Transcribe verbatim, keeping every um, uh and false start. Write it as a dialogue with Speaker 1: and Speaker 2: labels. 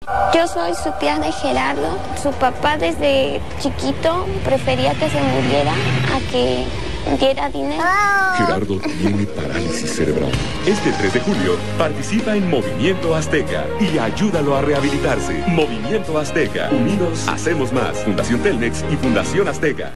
Speaker 1: Yo soy su tía de Gerardo. Su papá desde chiquito prefería que se muriera a que diera dinero.
Speaker 2: Gerardo tiene parálisis cerebral. Este tres de julio participa en Movimiento Azteca y ayúdalo a rehabilitarse. Movimiento Azteca. Unidos hacemos más. Fundación Telmex y Fundación Azteca.